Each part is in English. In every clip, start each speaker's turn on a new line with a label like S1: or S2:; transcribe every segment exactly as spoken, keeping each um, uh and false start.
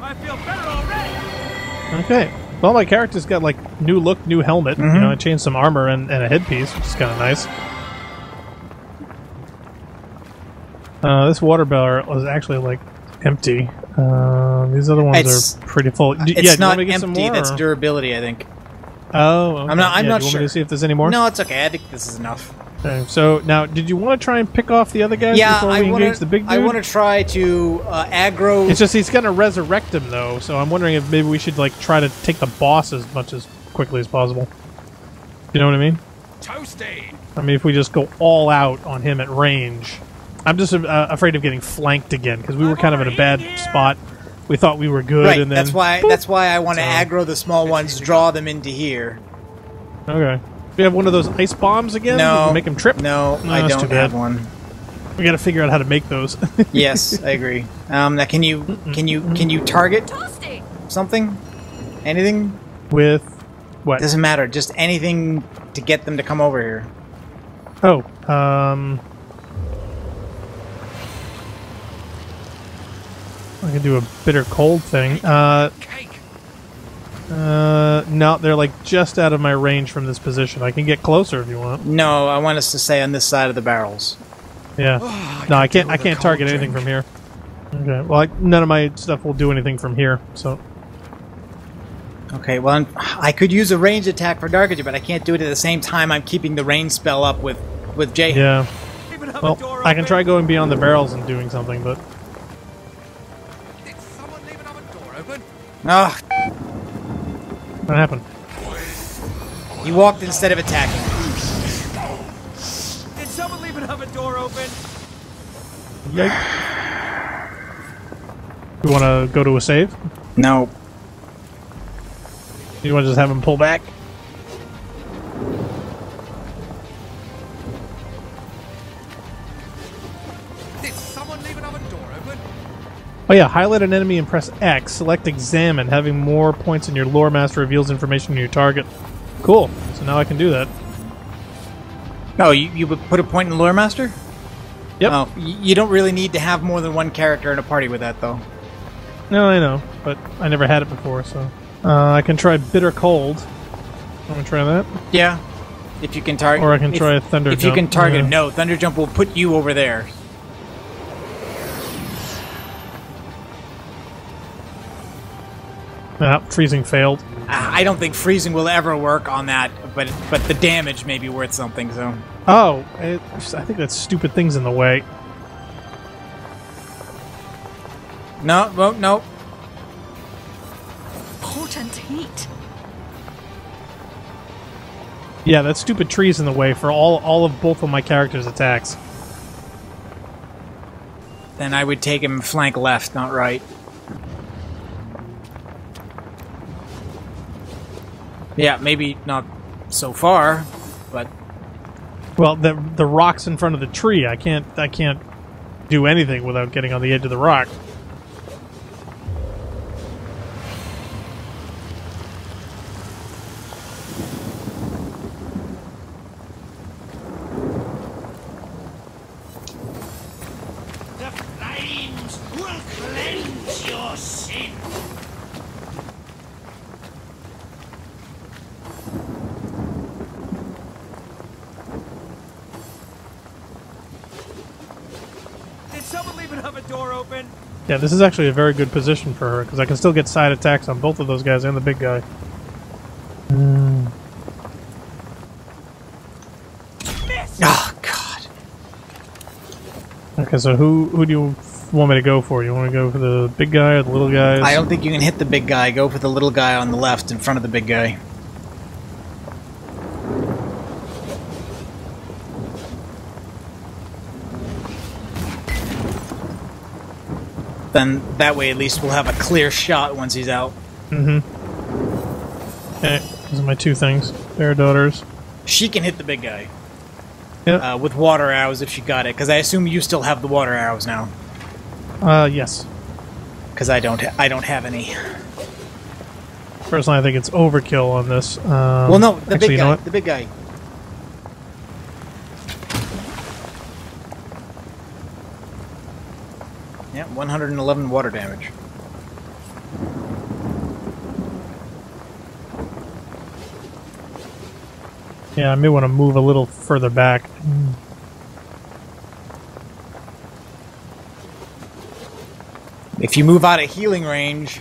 S1: I feel better already.
S2: Okay. Well, my character's got like new look, new helmet. Mm-hmm. You know, I changed some armor and, and a headpiece, which is kind of nice. Uh, this water barrel was actually like empty. Uh, these other ones
S3: it's,
S2: are pretty full. D
S3: it's
S2: yeah,
S3: not
S2: do you want me to get
S3: empty.
S2: Some more,
S3: that's
S2: or?
S3: durability, I think.
S2: Oh, okay.
S3: I'm not. I'm
S2: yeah,
S3: not
S2: do you
S3: sure.
S2: Want me to see if there's any more?
S3: No, it's okay. I think this is enough.
S2: Okay, so now, did you want to try and pick off the other guys
S3: Yeah,
S2: before we
S3: I
S2: engage
S3: wanna,
S2: the big dude?
S3: I want to try to uh, aggro.
S2: It's just he's going to resurrect him though, so I'm wondering if maybe we should like try to take the boss as much as quickly as possible. You know what I mean?
S1: Toasty.
S2: I mean, if we just go all out on him at range, I'm just uh, afraid of getting flanked again because we were kind of in a bad spot. We thought we were good,
S3: right,
S2: and then
S3: that's why.
S2: boop.
S3: That's why I want to
S2: So.
S3: aggro the small ones, draw them into here.
S2: Okay. Do you have one of those ice bombs again?
S3: No.
S2: You can make him trip?
S3: No,
S2: No,
S3: I
S2: that's
S3: don't
S2: too bad.
S3: have one.
S2: We got to figure out how to make those.
S3: Yes, I agree. Um, now can you can you can you target
S4: Toasty.
S3: something? Anything?
S2: With what?
S3: Doesn't matter. Just anything to get them to come over here.
S2: Oh, um... I can do a bitter cold thing. Uh, uh, no, they're like just out of my range from this position. I can get closer if you want.
S3: No, I want us to stay on this side of the barrels.
S2: Yeah.
S1: Oh,
S2: no,
S1: I
S2: I can't. I
S1: do with a
S2: can't target
S1: cold
S2: anything
S1: drink.
S2: from here. Okay. Well, I, none of my stuff will do anything from here. So.
S3: Okay. Well, I'm, I could use a range attack for Narcogen, but I can't do it at the same time. I'm keeping the range spell up with with Jay.
S2: Yeah.
S1: Even have a
S2: Well,
S1: door
S2: I can
S1: open.
S2: try going beyond the barrels and doing something, but.
S1: Did someone leave another door open?
S3: Oh,
S2: What happened?
S3: he walked instead of attacking.
S1: Did someone leave another door open?
S2: Yikes. You want to go to a save?
S3: No.
S2: You want to just have him pull back?
S1: Did someone leave another door open?
S2: Oh yeah, highlight an enemy and press X. Select Examine. Having more points in your lore master reveals information on your target. Cool. So now I can do that.
S3: No, you you would put a point in Lore Master?
S2: Yep.
S3: Oh, y- you don't really need to have more than one character in a party with that, though.
S2: No, I know, but I never had it before, so... Uh, I can try Bitter Cold. Want to try that?
S3: Yeah. If you can target.
S2: Or I can
S3: if,
S2: try a Thunder
S3: If
S2: Jump.
S3: you can target,
S2: yeah.
S3: no, Thunder Jump will put you over there.
S2: Ah, freezing failed.
S3: I don't think freezing will ever work on that, but but the damage may be worth something. So
S2: Oh, it, I think that stupid thing's in the way.
S3: no, no, no.
S4: Potent heat.
S2: Yeah, that stupid tree's in the way for all all of both of my characters' attacks.
S3: Then I would take him flank left, not right. Yeah, maybe not so far, but
S2: Well, the the rock's in front of the tree. I can't I can't do anything without getting on the edge of the rock.
S5: The flames will cleanse your sin.
S1: Did someone leave another door open?
S2: Yeah, this is actually a very good position for her because I can still get side attacks on both of those guys and the big guy. Mm.
S3: oh god.
S2: Okay, so who who do you want me to go for? You want to go for the big guy or the little guys?
S3: I don't think you can hit the big guy. Go for the little guy on the left in front of the big guy. Then that way at least we'll have a clear shot once he's out.
S2: Mm-hmm. Okay, those are my two things. Their daughters.
S3: She can hit the big guy
S2: Yep.
S3: uh, with water arrows if she got it, because I assume you still have the water arrows now.
S2: Uh, yes.
S3: Because I don't, ha I don't have any.
S2: Personally, I think it's overkill on this. Um,
S3: Well, no, the
S2: actually,
S3: big
S2: you know
S3: guy.
S2: what?
S3: The big guy. Yeah, one hundred eleven water damage.
S2: Yeah, I may want to move a little further back.
S3: If you move out of healing range...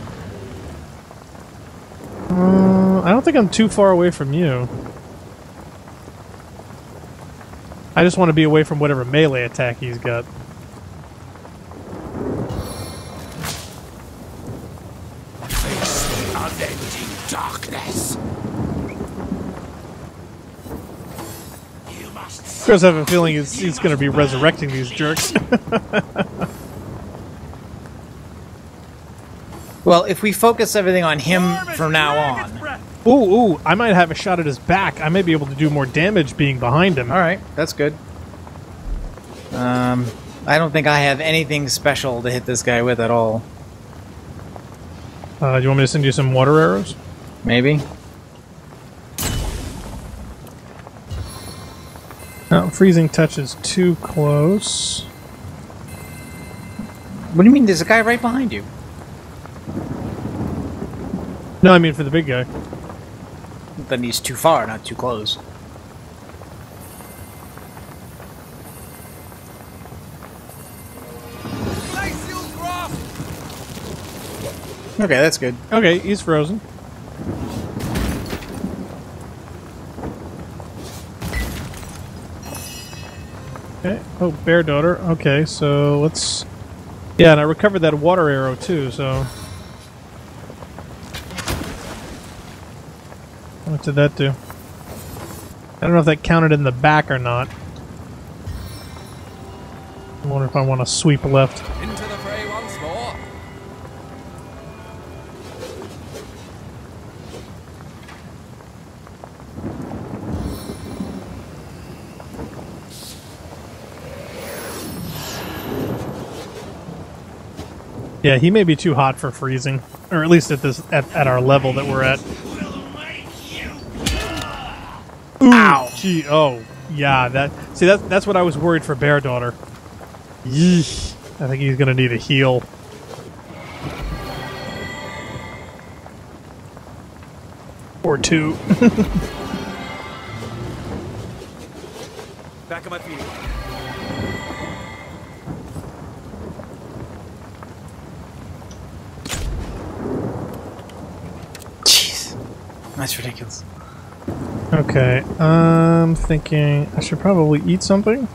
S2: Uh, I don't think I'm too far away from you. I just want to be away from whatever melee attack he's got.
S5: Face the unending darkness. You must.
S2: Of course, I have a feeling he's, he's going to be resurrecting these jerks.
S3: Well, if we focus everything on him from now on...
S2: Ooh, ooh, I might have a shot at his back. I may be able to do more damage being behind him.
S3: Alright, that's good. Um, I don't think I have anything special to hit this guy with at all.
S2: Uh, do you want me to send you some water arrows?
S3: Maybe.
S2: No, freezing touch is too close.
S3: What do you mean? There's a guy right behind you.
S2: No, I mean for the big guy.
S3: Then he's too far, not too close.
S1: Glacial grasp!
S3: Okay, that's good.
S2: Okay, he's frozen. Okay. Oh, bear daughter. Okay, so let's... Yeah, and I recovered that water arrow too, so... What did that do? I don't know if that counted in the back or not. I wonder if I want to sweep left.
S1: Into the fray once more.
S2: Yeah, he may be too hot for freezing, or at least at this at, at our level that we're at. Ooh,
S3: Ow.
S2: Gee, oh, yeah. That see that that's what I was worried for Bear Daughter. Yeesh. I think he's gonna need a heal. Or two.
S1: Back on my feet.
S3: Jeez. That's ridiculous.
S2: Okay, I'm thinking I should probably eat something.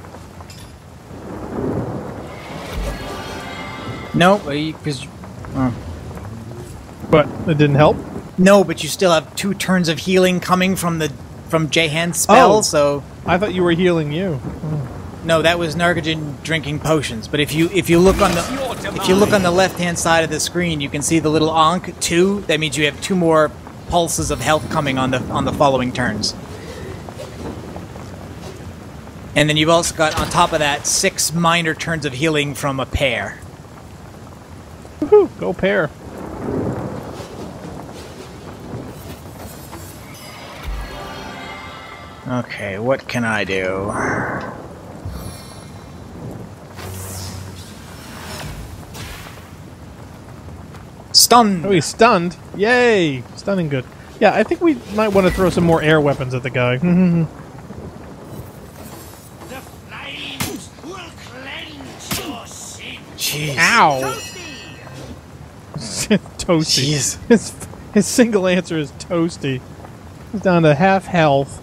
S3: No, because... Oh.
S2: But it didn't help?
S3: No, but you still have two turns of healing coming from the from Jahan's spell,
S2: Oh.
S3: so...
S2: I thought you were healing you. Oh.
S3: No, that was Narcogen drinking potions. But if you if you look on the if you look on the left-hand side of the screen, you can see the little Ankh two. That means you have two more pulses of health coming on the on the following turns. And then you've also got, on top of that, six minor turns of healing from a pair.
S2: Woohoo! Go pair.
S3: Okay, what can I do? Stun!
S2: Oh, he's stunned. Yay! Stunning good. Yeah, I think we might want to throw some more air weapons at the guy.
S5: The flames will cleanse your sin.
S3: Jeez.
S2: Ow! Toasty.
S3: Jeez.
S2: His, his single answer is toasty. He's down to half health.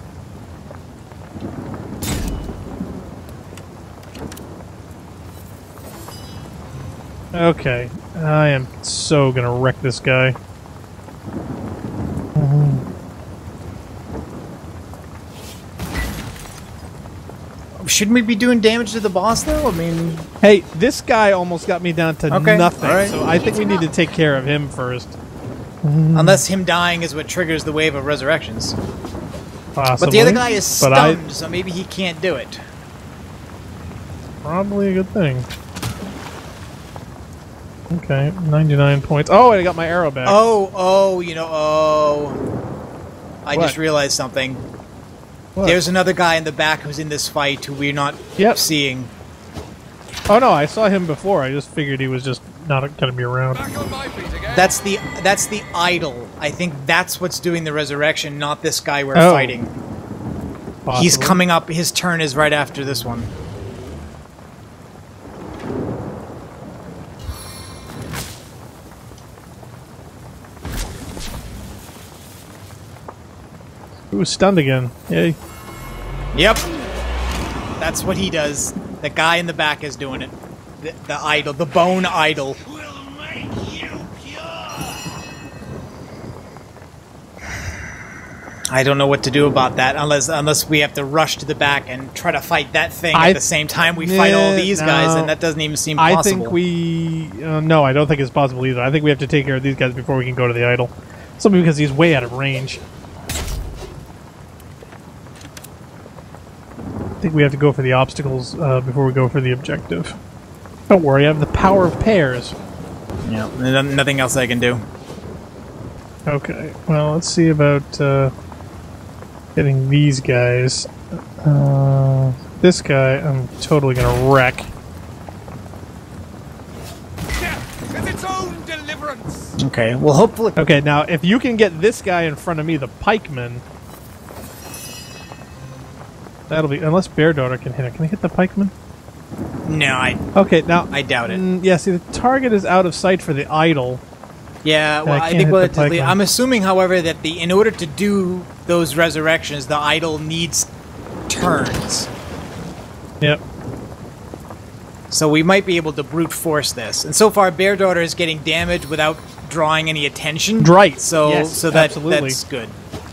S2: Okay, I am so gonna wreck this guy.
S3: Shouldn't we be doing damage to the boss, though? I mean...
S2: Hey, this guy almost got me down to
S3: Okay,
S2: nothing,
S3: alright.
S2: so I think we need to take care of him first.
S3: Unless him dying is what triggers the wave of resurrections.
S2: Possibly.
S3: But the other guy is
S2: but I-
S3: stunned, so maybe he can't do it.
S2: Probably a good thing. Okay, ninety-nine points. Oh, I got my arrow back.
S3: Oh, oh, you know, oh. I
S2: What?
S3: just realized something.
S2: What?
S3: There's another guy in the back who's in this fight who we're not
S2: Yep.
S3: seeing.
S2: Oh no, I saw him before. I just figured he was just not going to be around.
S1: Back on my feet again.
S3: That's the that's the idol. I think that's what's doing the resurrection, not this guy we're
S2: Oh.
S3: fighting.
S2: Possibly.
S3: He's coming up. His turn is right after this one.
S2: Ooh, stunned again. Yay.
S3: Yep. That's what he does. The guy in the back is doing it. The, the idol. The bone idol.
S5: Will make you pure.
S3: I don't know what to do about that unless unless we have to rush to the back and try to fight that thing
S2: I
S3: at the same time we fight all
S2: nah,
S3: these
S2: no.
S3: guys, and that doesn't even seem
S2: I
S3: possible.
S2: think we... Uh, no, I don't think it's possible either. I think we have to take care of these guys before we can go to the idol. Simply because he's way out of range. I think we have to go for the obstacles uh, before we go for the objective. Don't worry, I have the power of pairs.
S3: Yeah, n- nothing else I can do.
S2: Okay, well, let's see about uh, getting these guys. Uh, this guy, I'm totally gonna wreck.
S1: Death is its own deliverance.
S3: Okay, well, hopefully...
S2: Okay, now, if you can get this guy in front of me, the pikeman... That'll be... Unless Bear Daughter can hit it. Can I hit the pikeman?
S3: No, I...
S2: Okay, now...
S3: I doubt it.
S2: Mm, yeah, see, the target is out of sight for the idol.
S3: Yeah, well,
S2: I
S3: I,
S2: can't
S3: think
S2: hit
S3: we'll
S2: the
S3: have to leave.
S2: pikeman.
S3: I'm assuming, however, that the in order to do those resurrections, the idol needs turns.
S2: Yep.
S3: So we might be able to brute force this. And so far, Bear Daughter is getting damaged without drawing any attention.
S2: Right.
S3: So,
S2: Yes,
S3: so that
S2: absolutely.
S3: that's good.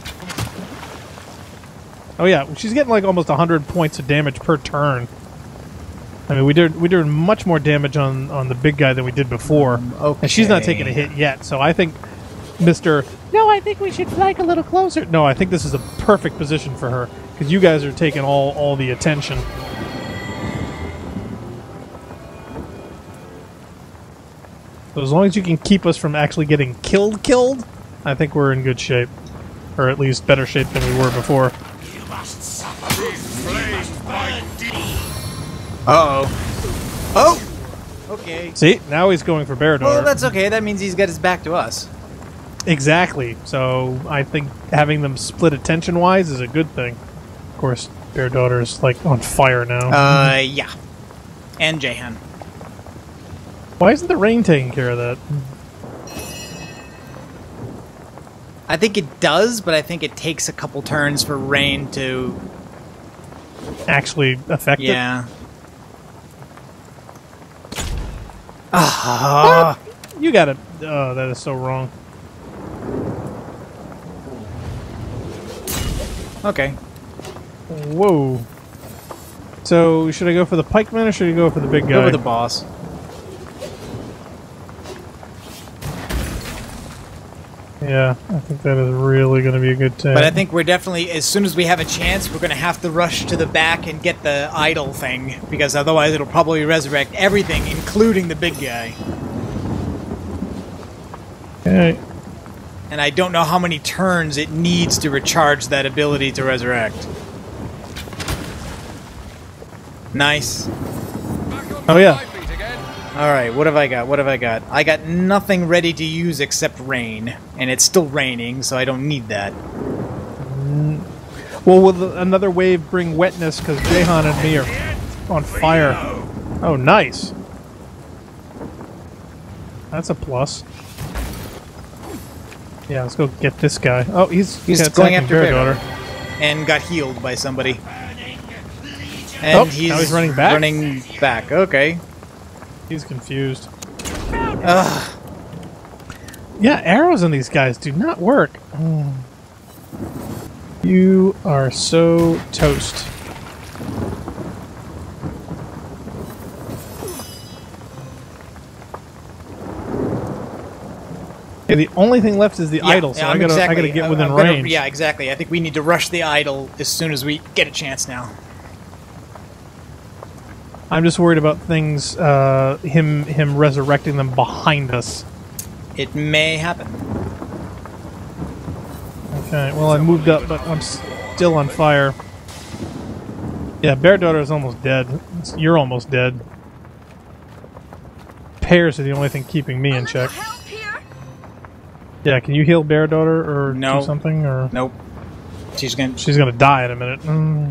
S2: Oh yeah, she's getting like almost one hundred points of damage per turn. I mean, we did we did much more damage on, on the big guy than we did before.
S3: Okay.
S2: And she's not taking a hit yet, so I think Mister No, I think we should flank a little closer. No, I think this is a perfect position for her, because you guys are taking all, all the attention. So as long as you can keep us from actually getting killed killed, I think we're in good shape. Or at least better shape than we were before.
S5: You must suffer. You must burn deep.
S3: Uh-oh. Oh! Okay.
S2: See, now he's going for Bear Daughter.
S3: Well, that's okay. That means he's got his back to us.
S2: Exactly. So I think having them split attention-wise is a good thing. Of course, Bear Daughter's like on fire now.
S3: Uh, yeah. And Jahan.
S2: Why isn't the rain taking care of that?
S3: I think it does, but I think it takes a couple turns for rain to...
S2: Actually affect it?
S3: Yeah. Ah.
S2: You got it. Oh, that is so wrong.
S3: Okay.
S2: Whoa. So, should I go for the pikeman or should I go for the big guy?
S3: Go with the boss.
S2: Yeah, I think that is really going to be a good thing.
S3: But I think we're definitely, as soon as we have a chance, we're going to have to rush to the back and get the idol thing, because otherwise it'll probably resurrect everything, including the big guy.
S2: Okay.
S3: And I don't know how many turns it needs to recharge that ability to resurrect. Nice.
S1: Back on
S2: Oh,
S1: my
S2: yeah.
S1: feet again.
S3: Alright, what have I got? What have I got? I got nothing ready to use except rain. And it's still raining, so I don't need that.
S2: Well, will the, another wave bring wetness because Jahan and me are on fire? Oh, nice. That's a plus. Yeah, let's go get this guy. Oh, he's
S3: He's
S2: attacking
S3: going after
S2: Bear
S3: Bear
S2: Daughter.
S3: Daughter. And got healed by somebody.
S5: Burning legion.
S3: And
S2: Oh,
S3: he's,
S2: now he's running back?
S3: Running back, okay.
S2: He's confused.
S3: Ugh.
S2: Yeah, arrows on these guys do not work. Mm. You are so toast. Okay, the only thing left is the
S3: Yeah,
S2: idol, so
S3: yeah,
S2: I
S3: I'm
S2: gotta,
S3: exactly,
S2: I gotta get
S3: I'm
S2: within
S3: gonna-
S2: range.
S3: Yeah, exactly. I think we need to rush the idol as soon as we get a chance now.
S2: I'm just worried about things, uh, him, him resurrecting them behind us.
S3: It may happen.
S2: Okay, well I moved up, but I'm still on fire. Yeah, Bear Daughter is almost dead. You're almost dead. Pairs are the only thing keeping me in check.
S4: Help here.
S2: Yeah, can you heal Bear Daughter or
S3: No.
S2: do something? Or
S3: Nope. She's gonna...
S2: She's gonna die in a minute. Mm.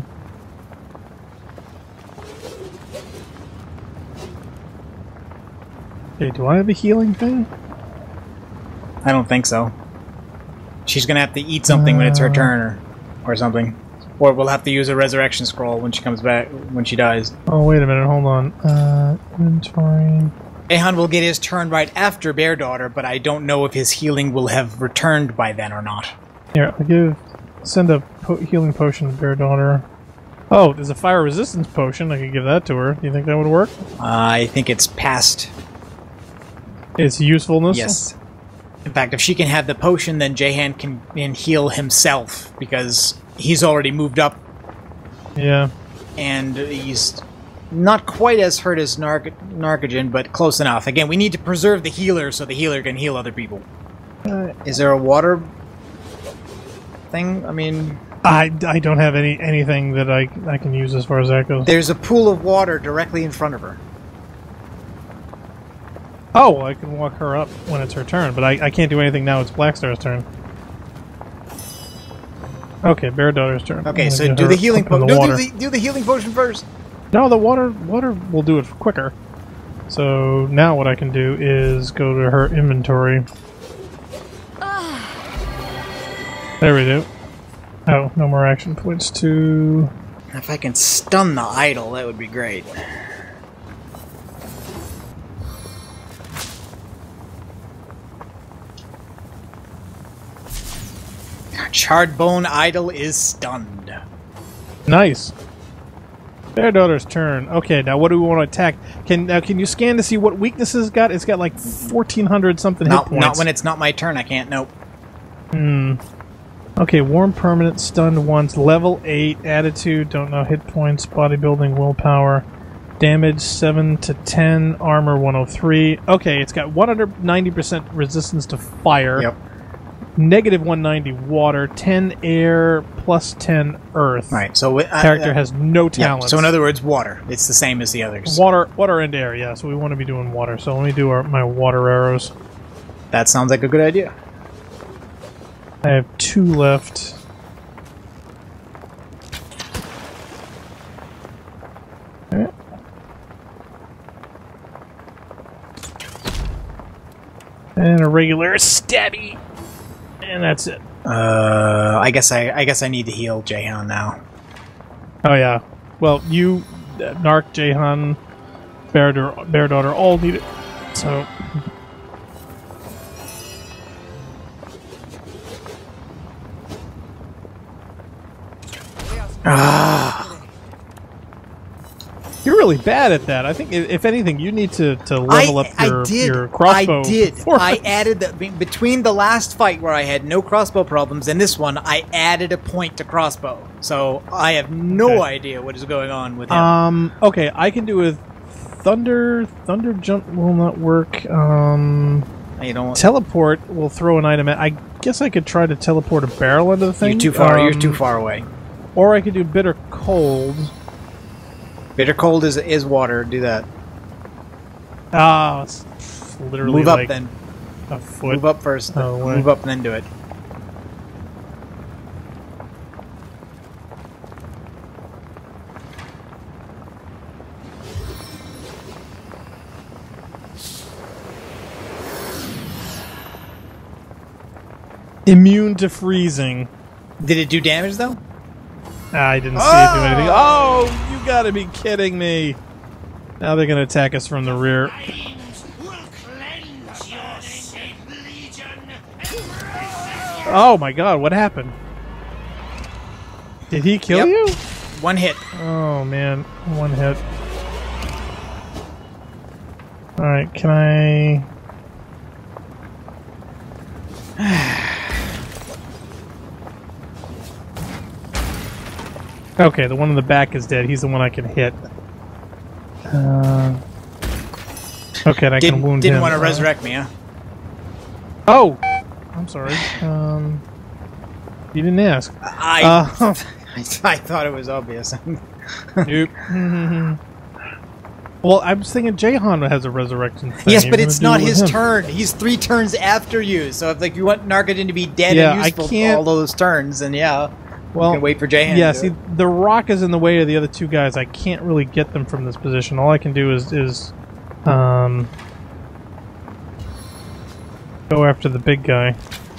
S2: Okay, do I have a healing thing?
S3: I don't think so. She's gonna have to eat something uh, when it's her turn, or, or something. Or we'll have to use a resurrection scroll when she comes back, when she dies.
S2: Oh, wait a minute, hold on. Uh, inventory...
S3: Jehan will get his turn right after Bear Daughter, but I don't know if his healing will have returned by then or not.
S2: Here, I'll give... Send a po healing potion to Bear Daughter. Oh, there's a fire resistance potion. I could give that to her. Do you think that would work?
S3: Uh, I think it's past...
S2: Its usefulness?
S3: Yes. In fact, if she can have the potion, then Jehan can, can heal himself, because he's already moved up.
S2: Yeah.
S3: And he's not quite as hurt as Narc Narcogen, but close enough. Again, we need to preserve the healer so the healer can heal other people. Uh, Is there a water thing? I mean...
S2: I, I don't have any anything that I, I can use as far as that goes.
S3: There's a pool of water directly in front of her.
S2: Oh, well, I can walk her up when it's her turn, but I, I can't do anything now. It's Blackstar's turn. Okay, Bear Daughter's turn.
S3: Okay, so do the healing potion. Do, do, the, do the healing potion first.
S2: No, the water water will do it quicker. So now what I can do is go to her inventory. There we do. Oh, no more action points to...
S3: If I can stun the idol, that would be great. Charred Bone Idol is stunned.
S2: Nice. Bear Daughter's turn. Okay, now what do we want to attack? Can now can you scan to see what weaknesses it's got? It's got like fourteen hundred something hit
S3: Not,
S2: points.
S3: not when it's not my turn. I can't. Nope.
S2: Hmm. Okay, warm permanent, stunned once, level eight, attitude, don't know, hit points, bodybuilding, willpower, damage seven to ten, armor one oh three. Okay, it's got one hundred ninety percent resistance to fire.
S3: Yep.
S2: Negative one ninety water, ten air, plus ten earth.
S3: Right, so... Uh,
S2: Character
S3: uh,
S2: has no talent.
S3: Yeah, so in other words, water. It's the same as the others.
S2: Water water and air, yeah, so we want to be doing water. So let me do our, my water arrows.
S3: That sounds like a good idea.
S2: I have two left. Okay. And a regular stabby. And that's it.
S3: Uh, I guess I, I guess I need to heal Jehan now.
S2: Oh yeah. Well, you, uh, Narc, Jehan, Bear, Bear Daughter all need it. So.
S3: Ah.
S2: You're really bad at that. I think, if anything, you need to, to level
S3: I,
S2: up your,
S3: I did.
S2: your crossbow.
S3: I did. I added the, between the last fight where I had no crossbow problems and this one, I added a point to crossbow. So I have no okay. idea what is going on with him.
S2: Um. Okay, I can do with thunder. Thunder jump will not work. Um.
S3: You don't.
S2: Teleport will throw an item at. I guess I could try to teleport a barrel into the thing.
S3: You're too far.
S2: Um,
S3: you're too far away.
S2: Or I could do bitter cold.
S3: Bitter cold is is water. Do that.
S2: Ah, oh, it's literally
S3: move up
S2: like
S3: then.
S2: A foot.
S3: Move up first.
S2: Oh,
S3: move up and then do it.
S2: Immune to freezing.
S3: Did it do damage though?
S2: I didn't see oh! it do anything. Oh, you gotta be kidding me. Now they're gonna attack us from the rear. Oh my god, what happened? Did he kill
S3: yep.
S2: you?
S3: One hit.
S2: Oh man, one hit. Alright, can I... Okay, the one in the back is dead. He's the one I can hit. Uh, okay, and I
S3: didn't,
S2: can wound
S3: didn't
S2: him.
S3: want to
S2: uh,
S3: resurrect me, huh?
S2: Oh! I'm sorry. Um, you didn't ask.
S3: I,
S2: uh,
S3: I, I thought it was obvious.
S2: Nope. Well, I was thinking Jehan has a resurrection thing.
S3: Yes, but it's not his
S2: him.
S3: turn. He's three turns after you. So if like you want Narcogen to be dead
S2: yeah,
S3: and useful
S2: I can't,
S3: all those turns, then yeah.
S2: Well,
S3: you can wait for J-Han.
S2: Yeah,
S3: to do
S2: see,
S3: it.
S2: the rock is in the way of the other two guys. I can't really get them from this position. All I can do is, is um, go after the big guy.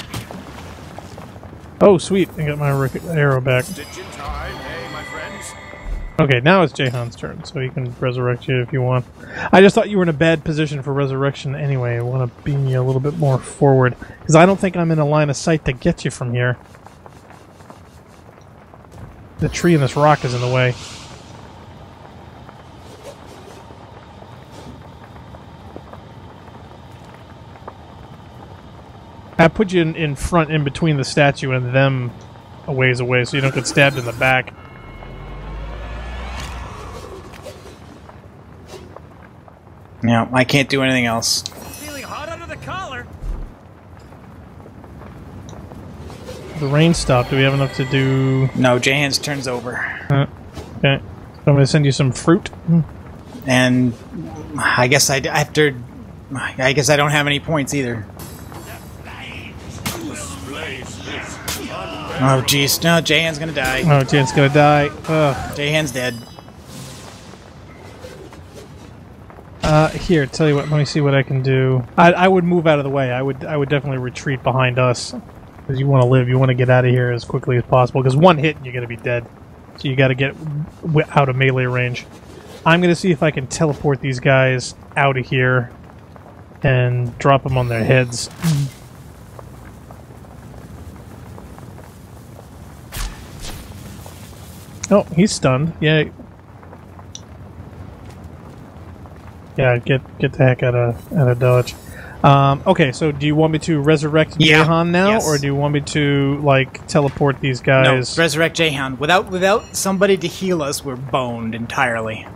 S2: Oh, sweet. I got my arrow back.
S5: Stitching time, eh, my friends?
S2: Okay, now it's Jahan's turn, so he can resurrect you if you want. I just thought you were in a bad position for resurrection anyway. I want to beam you a little bit more forward, because I don't think I'm in a line of sight to get you from here. The tree and this rock is in the way. I put you in, in front, in between the statue and them a ways away, so you don't get stabbed in the back.
S3: No, I can't do anything else.
S1: Feeling hot under the collar.
S2: The rain stopped. Do we have enough to do...
S3: No, J-Han's turn's over.
S2: Uh, okay. So I'm going to send you some fruit.
S3: And I guess I after I guess I don't have any points either. Oh jeez, no, J-Han's gonna die.
S2: Oh, Jan's going to die. Ugh.
S3: J-Han's dead.
S2: Uh, here, tell you what, let me see what I can do. I, I would move out of the way. I would I would definitely retreat behind us. Because you want to live, you want to get out of here as quickly as possible. Because one hit and you're going to be dead. So you got to get w out of melee range. I'm going to see if I can teleport these guys out of here and drop them on their heads. Oh, he's stunned. Yeah. Yeah, get get the heck out of out of dodge. Um, okay, so do you want me to resurrect
S3: Yeah.
S2: Jahan now,
S3: Yes.
S2: or do you want me to like teleport these guys?
S3: No, resurrect J-Han. Without without somebody to heal us, we're boned entirely.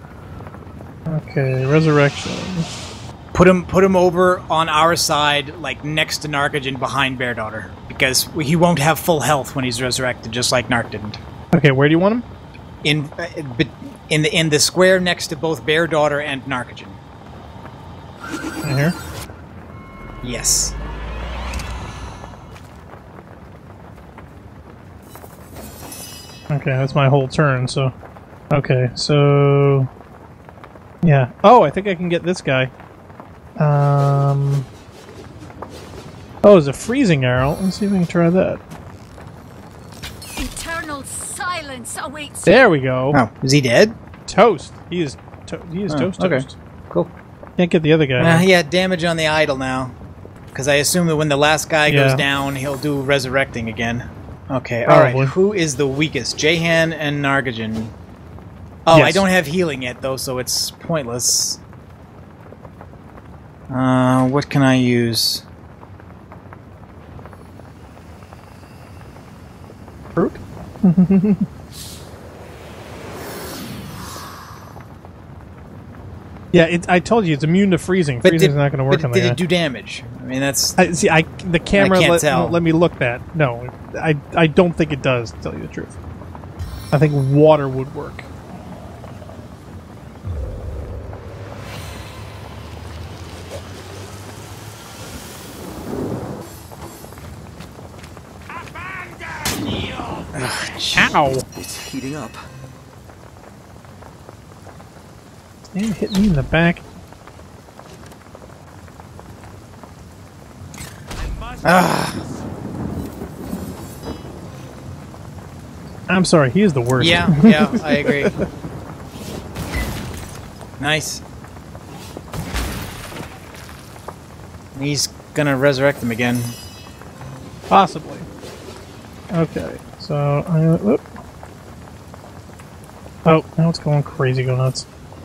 S2: Okay, resurrection.
S3: Put him put him over on our side, like next to Narcogen, behind Bear Daughter, because he won't have full health when he's resurrected, just like Narc didn't.
S2: Okay, where do you want him?
S3: In uh, in the in the square next to both Bear Daughter and Narcogen.
S2: Right here.
S3: Yes.
S2: Okay, that's my whole turn. So, okay, so yeah. Oh, I think I can get this guy. Um. Oh, it's a freezing arrow. Let's see if we can try that.
S4: Eternal silence awaits.
S2: There we go.
S3: Oh, is he dead?
S2: Toast. He is. To he is
S3: Oh,
S2: toast.
S3: okay.
S2: Toast.
S3: Cool.
S2: Can't get the other guy.
S3: Uh,
S2: though.
S3: he had damage on the idol now, because I assume that when the last guy
S2: Yeah.
S3: goes down, he'll do resurrecting again. Okay, all right.
S2: Probably.
S3: Who is the weakest? J-Han and Narcogen. Oh, I
S2: Yes.
S3: don't have healing yet, though, so it's pointless. Uh, what can I use?
S2: Fruit. Yeah, it, I told you it's immune to freezing.
S3: But
S2: Freezing's
S3: did,
S2: not going to work
S3: but
S2: on the
S3: did
S2: guy.
S3: it do damage? I mean, that's...
S2: I, see, I the camera
S3: I can't
S2: let,
S3: tell.
S2: won't let me look that. No, I I don't think it does. To tell you the truth, I think water would work. Ow!
S1: It's heating up.
S2: Man, hit me in the back.
S3: Ah,
S2: I'm sorry, he is the worst.
S3: yeah, yeah, I agree. Nice. He's gonna resurrect them again.
S2: Possibly. Okay, so I. Whoop. Oh, now it's going crazy, go nuts.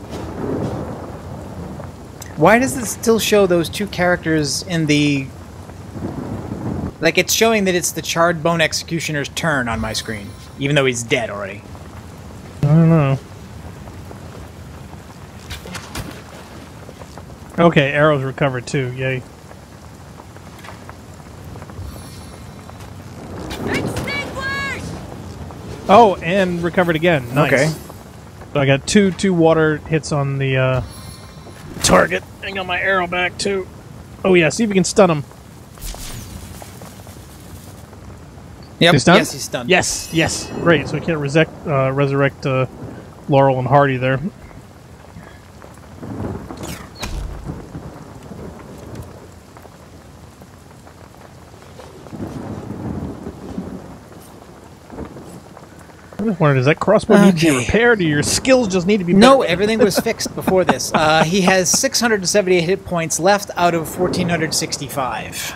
S3: Why does it still show those two characters in the... Like, it's showing that it's the Charred Bone Executioner's turn on my screen, even though he's dead already.
S2: I don't know. Okay, arrows recovered too. Yay.
S4: Extinguish!
S2: Oh, and recovered again. Nice.
S3: Okay.
S2: So I got two two water hits on the uh, target. I got my arrow back too. Oh yeah, see if we can stun him.
S3: Yep.
S2: He's stunned?
S3: Yes, he's stunned.
S2: Yes, yes. Great, so we can't resurrect, uh, resurrect uh, Laurel and Hardy there. I just wondered, does that crossbow need to be
S3: Okay.
S2: repaired, or your skills just need to be
S3: No,
S2: better?
S3: everything was fixed before this. Uh, he has six hundred seventy-eight hit points left out of one thousand four hundred sixty-five.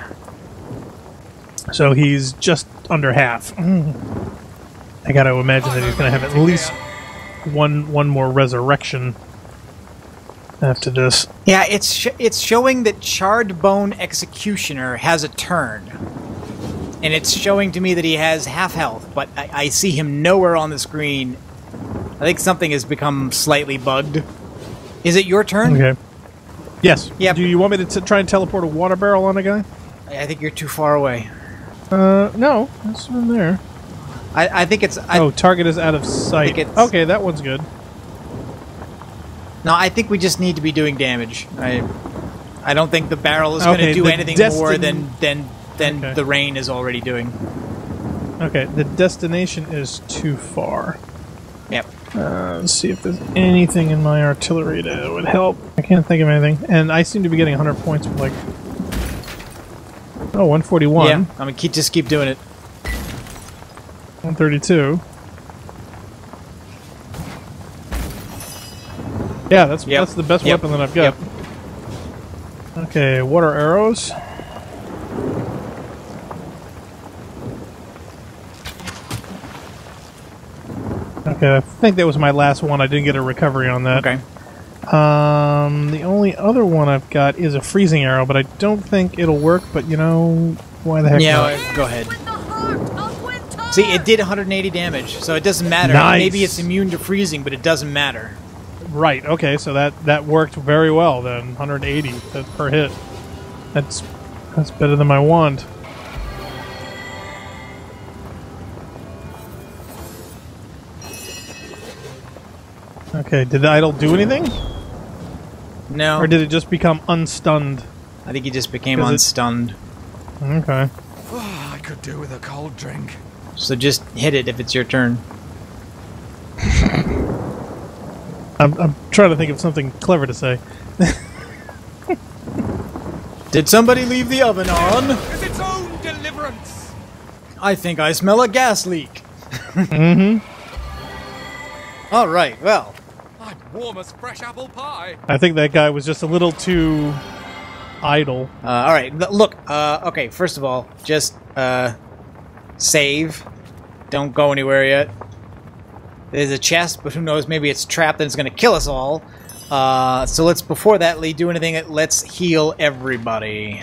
S2: So he's just under half. Mm. I gotta imagine that he's gonna have at least one one more resurrection after this.
S3: Yeah, it's sh it's showing that Charred Bone Executioner has a turn. And it's showing to me that he has half health, but I, I see him nowhere on the screen. I think something has become slightly bugged. Is it your turn?
S2: Okay. Yes.
S3: Yep.
S2: Do you want me to t try and teleport a water barrel on a guy?
S3: I think you're too far away.
S2: Uh, no. It's in there.
S3: I, I think it's... I,
S2: oh, target is out of sight.
S3: it's-
S2: Okay, that one's good.
S3: No, I think we just need to be doing damage. I I don't think the barrel is going
S2: Okay,
S3: to do
S2: the
S3: anything
S2: destin-
S3: more than, than, than
S2: Okay.
S3: the rain is already doing.
S2: Okay, the destination is too far.
S3: Yep.
S2: Uh, let's see if there's anything in my artillery that would help. I can't think of anything. And I seem to be getting one hundred points for like... Oh, one forty-one.
S3: Yeah, I mean, keep, just keep doing it.
S2: one thirty-two. Yeah, that's
S3: Yep.
S2: that's the best
S3: Yep.
S2: weapon that I've got.
S3: Yep.
S2: Okay, water arrows. Okay, I think that was my last one. I didn't get a recovery on that.
S3: Okay.
S2: Um, the only other one I've got is a freezing arrow, but I don't think it'll work. But you know, why the heck
S3: Yeah,
S2: not?
S3: uh, go ahead.
S4: With the heart of winter.
S3: See, it did one hundred eighty damage, so it doesn't matter.
S2: Nice.
S3: Maybe it's immune to freezing, but it doesn't matter.
S2: Right. Okay. So that that worked very well then. one hundred eighty per hit. That's that's better than my wand. Okay. Did the idol do anything,
S3: No,
S2: or did it just become unstunned?
S3: I think he just became
S2: 'Cause it-
S3: unstunned.
S2: Okay.
S1: Oh, I could do with a cold drink.
S3: So just hit it if it's your turn.
S2: I'm I'm trying to think of something clever to say.
S3: Did somebody leave the oven on?
S1: Is its own deliverance.
S3: I think I smell a gas leak.
S2: Mm-hmm.
S3: All right, well,
S1: I'm warm as fresh apple pie.
S2: I think that guy was just a little too idle.
S3: uh, all right. l- Look, uh, okay. First of all, just uh, save. Don't go anywhere yet. There's a chest, but who knows? Maybe it's trapped and it's going to kill us all. Uh, so let's, before that, Lee, do anything. Let's heal everybody.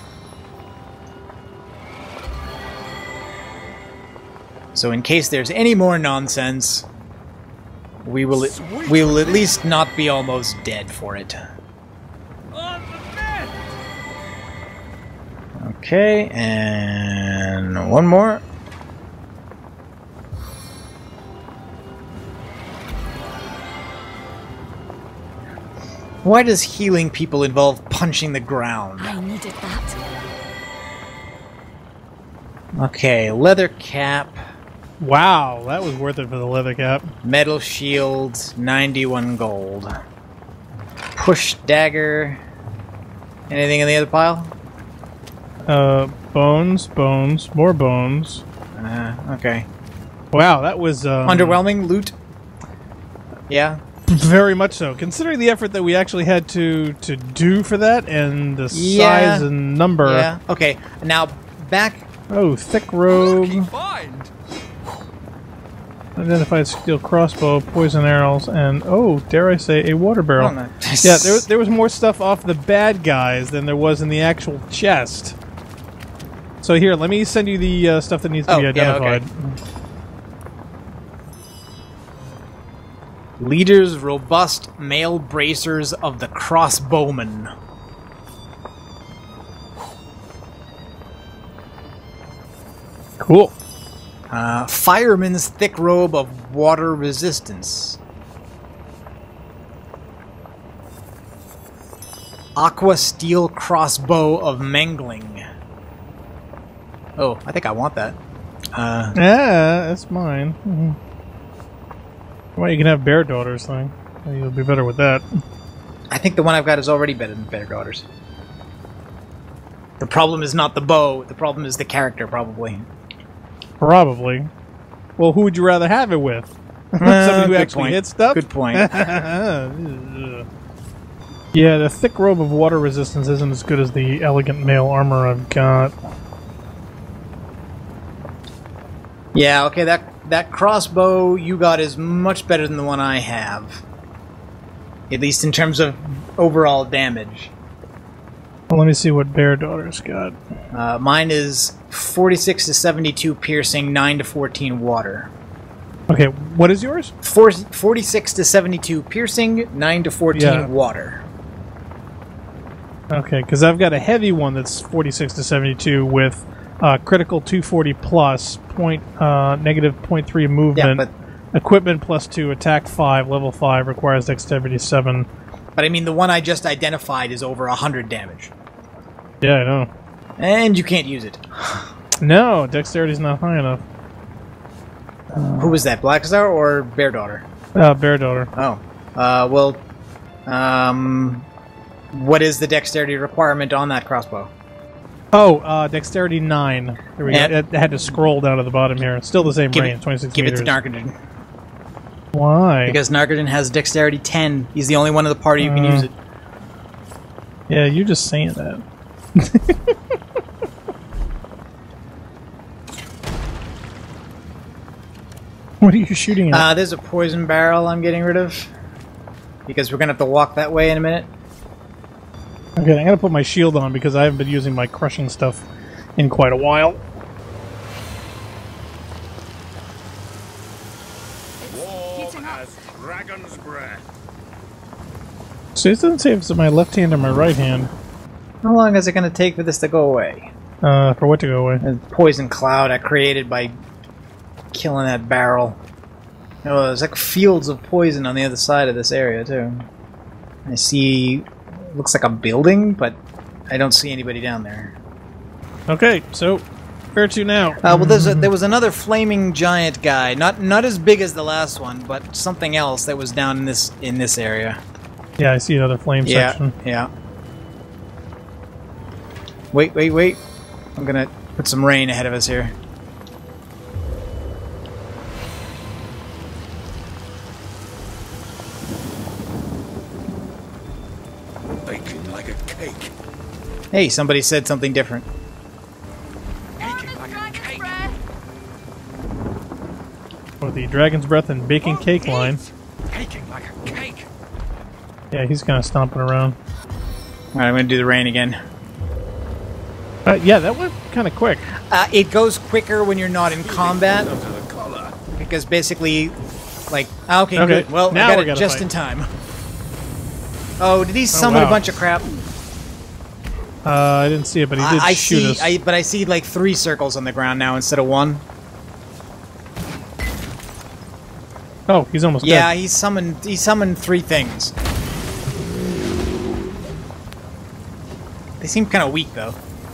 S3: So in case there's any more nonsense, we will
S1: Sweet.
S3: we will at least not be almost dead for it.
S1: On the net.
S3: Okay, and one more. Why does healing people involve punching the ground?
S4: I needed that.
S3: Okay, leather cap,
S2: Wow, that was worth it for the leather cap.
S3: metal shield, ninety-one gold. Push dagger. Anything in the other pile?
S2: Uh, bones, bones, more bones.
S3: Uh, okay.
S2: Wow, that was um,
S3: Underwhelming loot? Yeah?
S2: Very much so, considering the effort that we actually had to to do for that and the
S3: Yeah.
S2: size and number.
S3: Yeah. Okay, now back...
S2: Oh, thick
S1: Lucky
S2: robe,
S1: find.
S2: identified steel crossbow, poison arrows, and oh, dare I say, a water barrel.
S3: Oh, no.
S2: Yeah, there, there was more stuff off the bad guys than there was in the actual chest. So here, let me send you the uh, stuff that needs to
S3: Oh,
S2: be
S3: yeah, okay.
S2: identified.
S3: Leaders robust male bracers of the crossbowmen.
S2: Cool.
S3: Uh, fireman's thick robe of water resistance. Aqua steel crossbow of mangling. Oh, I think I want that. Uh,
S2: Yeah, that's mine. Mm-hmm. Well, you can have Bear Daughters thing. You'll be better with that.
S3: I think the one I've got is already better than Bear Daughters. The problem is not the bow. The problem is the character, probably.
S2: Probably. Well, who would you rather have it with?
S3: Uh,
S2: Somebody who
S3: good
S2: actually
S3: point.
S2: hits stuff?
S3: Good point.
S2: Yeah, the thick robe of water resistance isn't as good as the elegant mail armor I've got.
S3: Yeah, okay, that that crossbow you got is much better than the one I have. At least in terms of overall damage.
S2: Well, let me see what Bear Daughter's got.
S3: Uh, mine is forty-six to seventy-two piercing, nine to fourteen water.
S2: Okay, what is yours?
S3: Four, forty-six to seventy-two piercing, nine to fourteen
S2: Yeah.
S3: water.
S2: Okay, because I've got a heavy one that's forty-six to seventy-two with uh, critical two forty plus, point, uh, negative zero point three movement,
S3: Yeah, but,
S2: equipment plus two, attack five, level five, requires dexterity seven.
S3: but I mean, the one I just identified is over one hundred damage.
S2: Yeah, I know.
S3: And you can't use it.
S2: No, dexterity's not high enough.
S3: Who was that, Blackstar or Bear Daughter?
S2: Uh, Bear Daughter.
S3: Oh. Uh, well, um... what is the dexterity requirement on that crossbow?
S2: Oh, uh, dexterity nine. There we
S3: And-
S2: go. I had to scroll down to the bottom here. It's still the same
S3: Give
S2: range,
S3: it,
S2: twenty-six
S3: give
S2: meters.
S3: it to Narcogen.
S2: Why?
S3: Because Narcogen has dexterity ten. He's the only one in the party who can
S2: Uh,
S3: use it.
S2: Yeah, you're just saying that. What are you shooting at?
S3: Uh, there's a poison barrel I'm getting rid of. Because we're going to have to walk that way in a minute.
S2: Okay, I'm gonna put my shield on because I haven't been using my crushing stuff in quite a while.
S5: Warm as dragon's breath.
S2: So it doesn't say if it's my left hand or my right hand.
S3: How long is it going to take for this to go away?
S2: Uh, for what to go away?
S3: The poison cloud I created by killing that barrel. Oh, there's like fields of poison on the other side of this area, too. I see... looks like a building, but I don't see anybody down there.
S2: Okay, so where to now?
S3: Uh, well, there's a, there was another flaming giant guy, not not as big as the last one, but something else that was down in this in this area.
S2: Yeah, I see another flame
S3: Yeah,
S2: section.
S3: yeah. Wait, wait, wait! I'm gonna put some rain ahead of us here.
S5: Baking like a cake.
S3: Hey, somebody said something different.
S5: Baking like a cake.
S2: Or the Dragon's Breath and Baking Cake line.
S5: Baking like a cake.
S2: Yeah, he's kind of stomping around.
S3: All right, I'm gonna do the rain again.
S2: Uh, yeah, that went kind of quick.
S3: Uh, it goes quicker when you're not in combat,
S5: Down to the collar.
S3: because basically, like, ah, okay,
S2: Okay,
S3: good. Well,
S2: now
S3: I got
S2: we
S3: it
S2: gotta
S3: just
S2: fight.
S3: in time. Oh, did he summon
S2: wow.
S3: a bunch of crap?
S2: Uh, I didn't see it, but he did
S3: I, I
S2: shoot
S3: see,
S2: us.
S3: I, but I see like three circles on the ground now instead of one.
S2: Oh, he's almost
S3: Yeah,
S2: dead.
S3: he summoned. He summoned three things. They seem kind of weak though.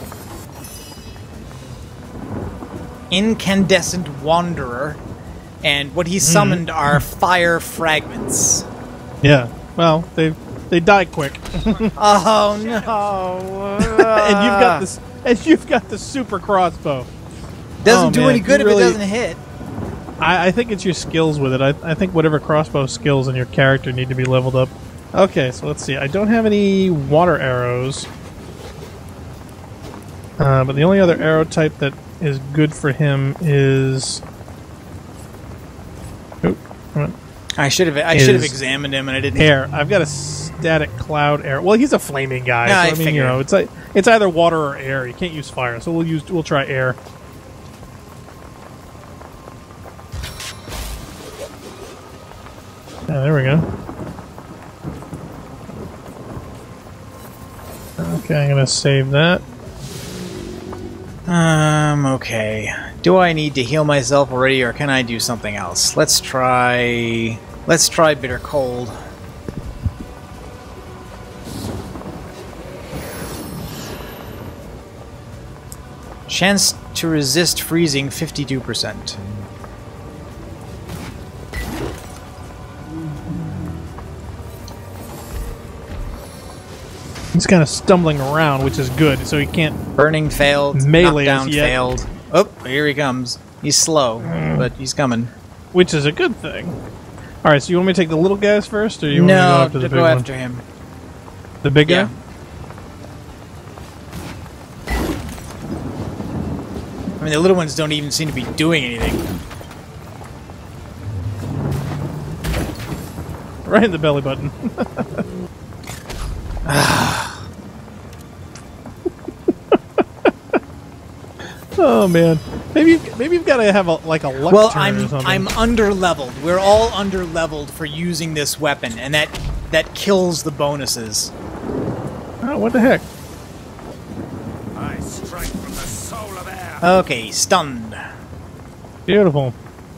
S3: Incandescent Wanderer, and what he summoned are fire fragments.
S2: Yeah. Well, they they die quick.
S3: Oh no!
S2: and you've got this. And you've got the super crossbow.
S3: Doesn't
S2: Oh,
S3: do
S2: man,
S3: any good
S2: you
S3: if
S2: really-
S3: it doesn't hit.
S2: I, I think it's your skills with it. I, I think whatever crossbow skills in your character need to be leveled up. Okay, so let's see. I don't have any water arrows. Uh, but the only other arrow type that is good for him is... Oop, come on.
S3: I should have. I should have
S2: Is
S3: examined him, and I didn't.
S2: Air. I've got a static cloud arrow. Well, he's a flaming guy.
S3: Yeah,
S2: so,
S3: I
S2: I, mean, you
S3: figured.
S2: know, it's like it's either water or air. You can't use fire, so we'll use we'll try air. Yeah, there we go. Okay, I'm gonna save that.
S3: Um. Okay. Do I need to heal myself already, or can I do something else? Let's try. Let's try bitter cold. Chance to resist freezing fifty-two percent.
S2: He's kind of stumbling around, which is good, so he can't...
S3: Burning failed.
S2: Melee
S3: Knockdown
S2: yet.
S3: failed. Oh, here he comes. He's slow,
S2: Mm.
S3: but he's coming.
S2: Which is a good thing. Alright, so you want me to take the little guys first, or you want me to go
S3: No,
S2: after the
S3: to
S2: big
S3: go
S2: one?
S3: after him.
S2: The big
S3: Yeah.
S2: guy?
S3: I mean, the little ones don't even seem to be doing anything.
S2: Right in the belly button. Oh man, maybe maybe you've got to have a, like a luck
S3: Well,
S2: turn or
S3: I'm
S2: something.
S3: I'm under leveled. We're all under leveled for using this weapon, and that that kills the bonuses.
S2: Oh, what the heck?
S5: I strike from the soul of air.
S3: Okay, stunned.
S2: Beautiful.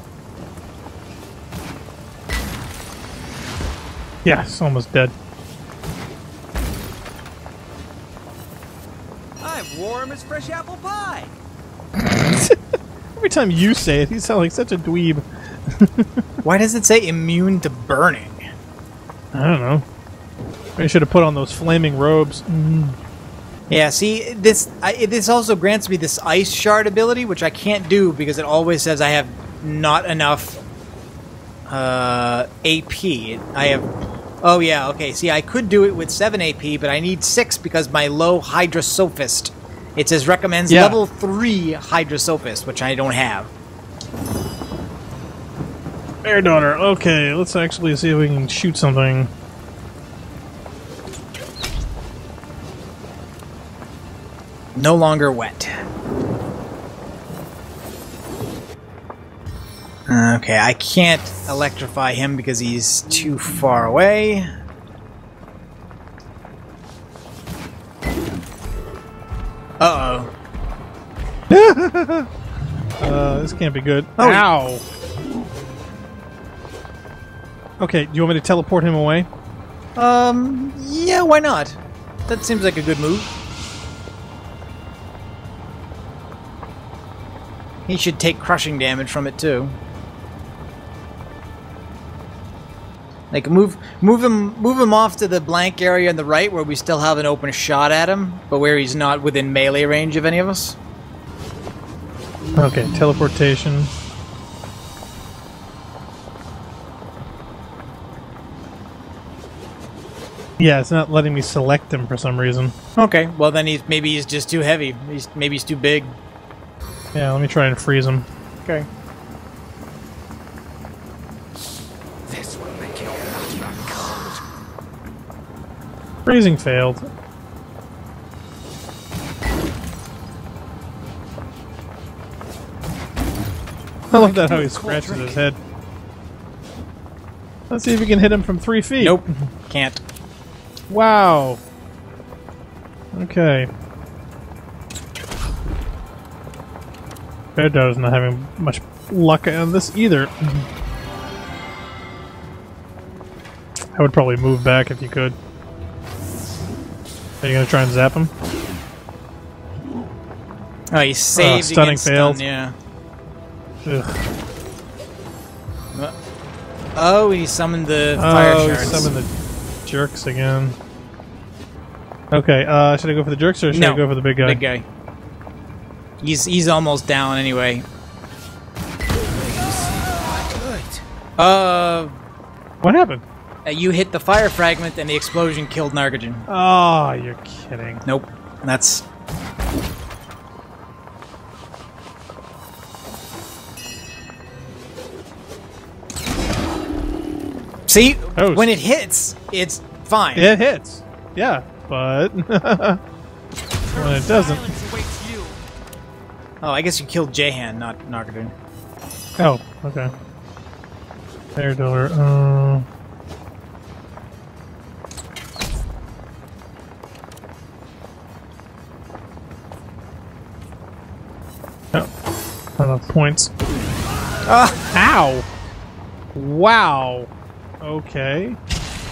S2: Yes, almost dead.
S1: I'm warm as fresh apple pie.
S2: Every time you say it, you sound like such a dweeb.
S3: Why does it say immune to burning?
S2: I don't know. Maybe should have put on those flaming robes. Mm.
S3: Yeah, see, this I, this also grants me this ice shard ability, which I can't do because it always says I have not enough uh, A P. I have... Oh, yeah, okay. See, I could do it with seven A P, but I need six because my low Hydra Sophist. It says recommends
S2: Yeah.
S3: level three Hydra Sophist, which I don't have.
S2: Air daughter. Okay, let's actually see if we can shoot something.
S3: No longer wet. Okay, I can't electrify him because he's too far away. Uh-oh.
S2: Uh, this can't be good.
S3: Oh.
S2: Ow! Okay, do you want me to teleport him away?
S3: Um, yeah, why not? That seems like a good move. He should take crushing damage from it too. Like move move him move him off to the blank area on the right where we still have an open shot at him, but where he's not within melee range of any of us.
S2: Okay, teleportation. Yeah, it's not letting me select him for some reason.
S3: Okay, well then he's maybe he's just too heavy. He's maybe he's too big.
S2: Yeah, let me try and freeze him.
S3: Okay.
S1: This will make your blood run cold.
S2: Freezing failed. I love that how he scratches his head. Let's see if we can hit him from three feet.
S3: Nope. Can't.
S2: Wow. Okay. Bear Daughter's not having much luck on this either. I would probably move back if you could. Are you gonna try and zap him?
S3: Oh, he saved
S2: stunning
S3: against
S2: failed.
S3: stun, yeah.
S2: Ugh.
S3: Oh, he summoned the fire
S2: Oh,
S3: shards.
S2: some of the jerks again. Okay, uh, should I go for the jerks or should
S3: no,
S2: I go for the big guy?
S3: Big guy. He's he's almost down anyway. Uh,
S2: What happened?
S3: uh, you hit the fire fragment and the explosion killed Narcogen.
S2: Oh, you're kidding.
S3: Nope. That's... See?
S2: Toast.
S3: When it hits, it's fine.
S2: It hits. Yeah, but when it doesn't.
S1: Silence awaits you.
S3: Oh, I guess you killed Jahan, not Narcogen.
S2: Oh, okay. Air Daughter. Uh... Oh, not enough points.
S3: Ah!
S2: Ow! Wow. Okay.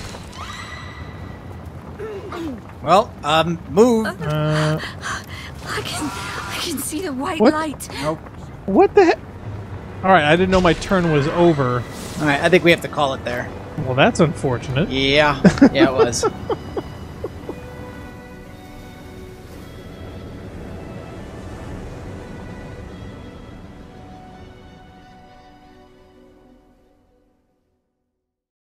S3: Well, um, move.
S2: Uh,
S4: I can, I can see the white
S2: What?
S4: light.
S3: Nope.
S2: What the heck? Alright, I didn't know my turn was over.
S3: Alright, I think we have to call it there.
S2: Well, that's unfortunate.
S3: Yeah. Yeah, it was.